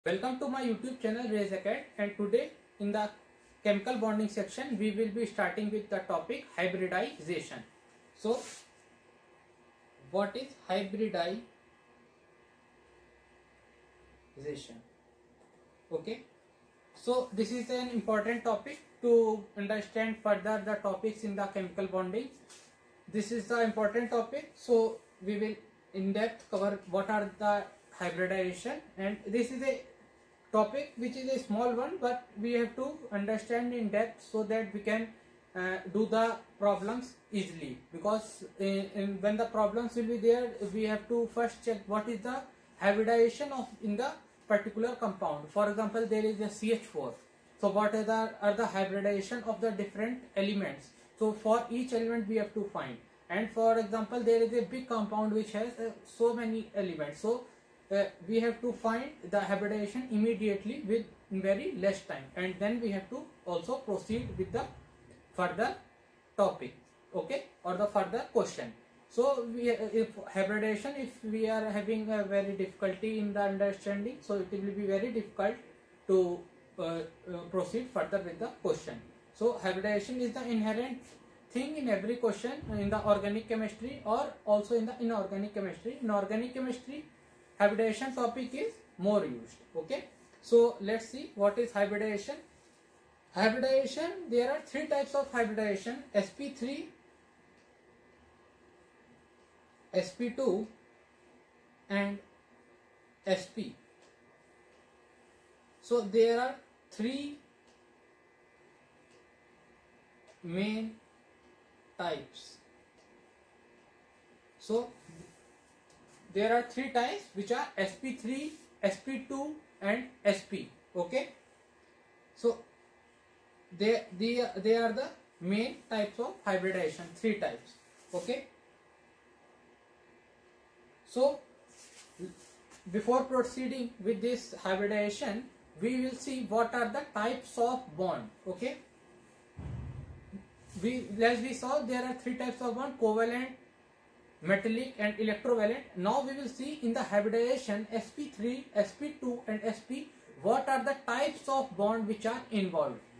Welcome to my YouTube channel Raise a Cat, and today in the chemical bonding section we will be starting with the topic hybridization. So what is hybridization? Okay, so this is an important topic to understand further the topics in the chemical bonding. This is the important topic, so we will in depth cover what are the hybridization, and this is a topic which is a small one, but we have to understand in depth so that we can do the problems easily, because when the problems will be there, we have to first check what is the hybridization of in the particular compound. For example, there is a CH4, so what are the hybridization of the different elements. So for each element we have to find, and for example there is a big compound which has so many elements, so we have to find the hybridization immediately with very less time, and then we have to also proceed with the further topic, okay, or the further question. So if hybridization, if we are having a very difficulty in the understanding, so it will be very difficult to proceed further with the question. So hybridization is the inherent thing in every question in the organic chemistry or also in the inorganic chemistry. In organic chemistry, hybridization topic is more used. Okay, so let's see what is hybridization. Hybridization, there are three types of hybridization: sp3, sp2 and sp. So there are three main types. So there are three types which are sp3, sp2 and sp. Okay, so they are the main types of hybridization, three types. Okay, so before proceeding with this hybridization, we will see what are the types of bond. Okay, as we saw, there are three types of bond: covalent, metallic and electrovalent. Now we will see in the hybridization sp3, sp2 and sp what are the types of bond which are involved.